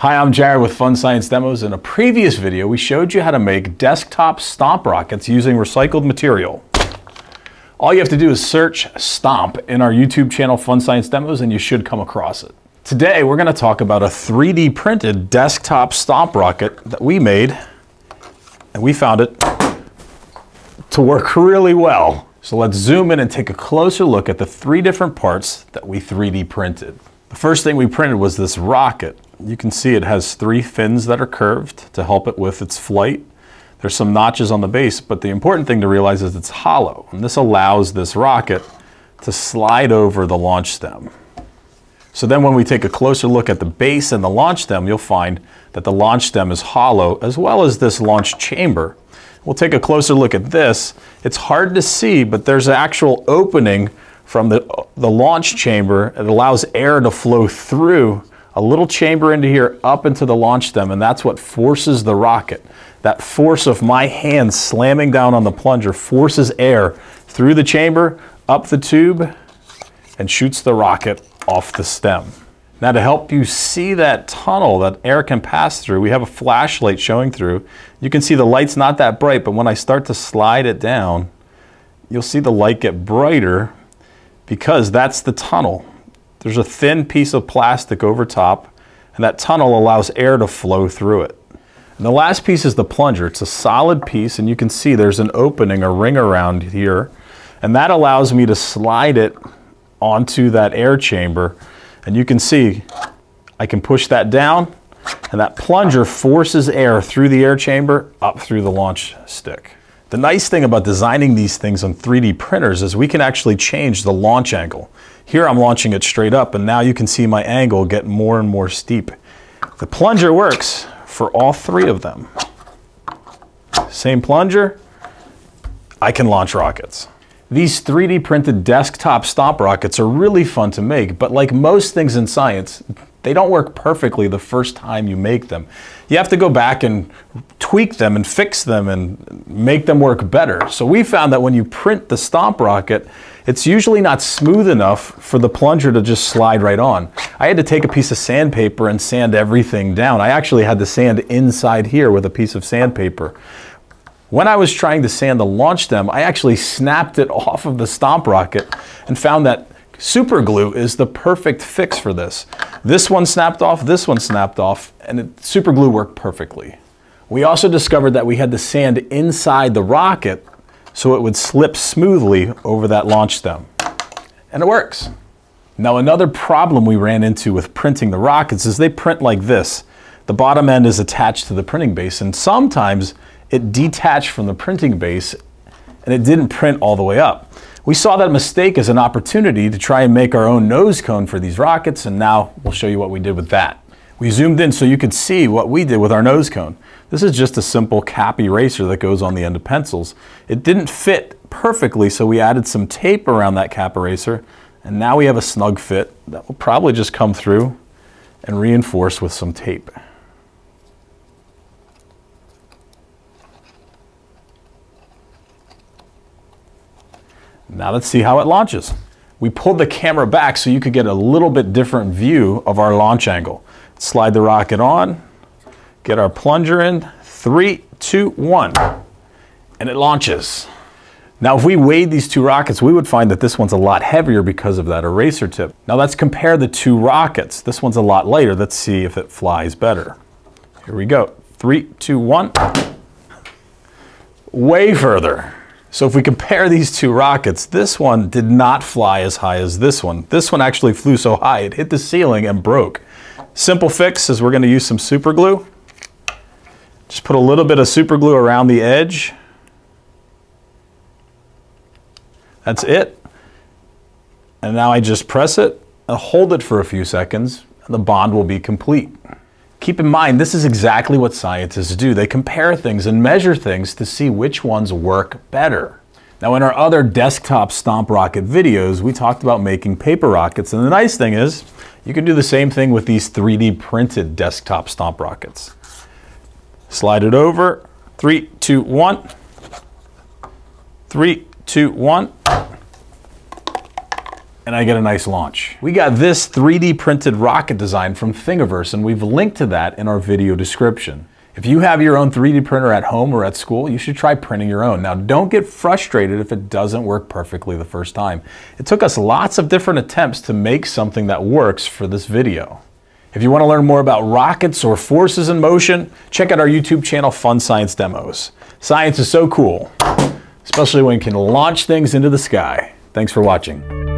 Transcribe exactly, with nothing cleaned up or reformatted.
Hi, I'm Jared with Fun Science Demos. In a previous video, we showed you how to make desktop stomp rockets using recycled material. All you have to do is search Stomp in our YouTube channel, Fun Science Demos, and you should come across it. Today, we're going to talk about a three D printed desktop stomp rocket that we made, and we found it to work really well. So let's zoom in and take a closer look at the three different parts that we three D printed. The first thing we printed was this rocket. You can see it has three fins that are curved to help it with its flight. There's some notches on the base, but the important thing to realize is it's hollow, and this allows this rocket to slide over the launch stem. So then when we take a closer look at the base and the launch stem, you'll find that the launch stem is hollow, as well as this launch chamber. We'll take a closer look at this. It's hard to see, but there's an actual opening from the, the launch chamber. It allows air to flow through a little chamber into here, up into the launch stem, and that's what forces the rocket. That force of my hand slamming down on the plunger forces air through the chamber, up the tube, and shoots the rocket off the stem. Now, to help you see that tunnel that air can pass through, we have a flashlight showing through. You can see the light's not that bright, but when I start to slide it down, you'll see the light get brighter because that's the tunnel. There's a thin piece of plastic over top, and that tunnel allows air to flow through it. And the last piece is the plunger. It's a solid piece, and you can see there's an opening, a ring around here, and that allows me to slide it onto that air chamber. And you can see I can push that down, and that plunger forces air through the air chamber up through the launch stick. The nice thing about designing these things on three D printers is we can actually change the launch angle. Here I'm launching it straight up, and now you can see my angle get more and more steep. The plunger works for all three of them. Same plunger, I can launch rockets. These three D printed desktop stomp rockets are really fun to make, but like most things in science, they don't work perfectly the first time you make them. You have to go back and tweak them and fix them and make them work better. So we found that when you print the stomp rocket, it's usually not smooth enough for the plunger to just slide right on. I had to take a piece of sandpaper and sand everything down. I actually had to sand inside here with a piece of sandpaper. When I was trying to sand the launch stem, I actually snapped it off of the stomp rocket and found that super glue is the perfect fix for this. This one snapped off, this one snapped off, and it, super glue worked perfectly. We also discovered that we had to sand inside the rocket so it would slip smoothly over that launch stem. And it works. Now, another problem we ran into with printing the rockets is they print like this. The bottom end is attached to the printing base, and sometimes it detached from the printing base and it didn't print all the way up. We saw that mistake as an opportunity to try and make our own nose cone for these rockets, and now we'll show you what we did with that. We zoomed in so you could see what we did with our nose cone. This is just a simple cap eraser that goes on the end of pencils. It didn't fit perfectly, so we added some tape around that cap eraser, and now we have a snug fit that will probably just come through and reinforce with some tape. Now let's see how it launches. We pulled the camera back so you could get a little bit different view of our launch angle. Slide the rocket on, get our plunger in, three, two, one, and it launches. Now, if we weighed these two rockets, we would find that this one's a lot heavier because of that eraser tip. Now let's compare the two rockets. This one's a lot lighter. Let's see if it flies better. Here we go. Three, two, one. Way further. So if we compare these two rockets, this one did not fly as high as this one. This one actually flew so high, it hit the ceiling and broke. Simple fix is we're going to use some super glue. Just put a little bit of super glue around the edge. That's it. And now I just press it and hold it for a few seconds, and the bond will be complete. Keep in mind, this is exactly what scientists do. They compare things and measure things to see which ones work better. Now, in our other desktop stomp rocket videos, we talked about making paper rockets, and the nice thing is you can do the same thing with these three D printed desktop stomp rockets. Slide it over, three, two, one, three, two, one. and I get a nice launch. We got this three D printed rocket design from Thingiverse, and we've linked to that in our video description. If you have your own three D printer at home or at school, you should try printing your own. Now, don't get frustrated if it doesn't work perfectly the first time. It took us lots of different attempts to make something that works for this video. If you want to learn more about rockets or forces in motion, check out our YouTube channel, Fun Science Demos. Science is so cool, especially when you can launch things into the sky. Thanks for watching.